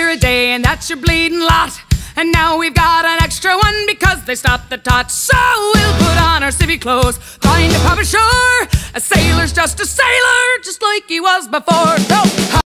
a day, and that's your bleeding lot. And now we've got an extra one because they stopped the tot. So we'll put on our civvy clothes, find a pub ashore. A sailor's just a sailor, just like he was before. No.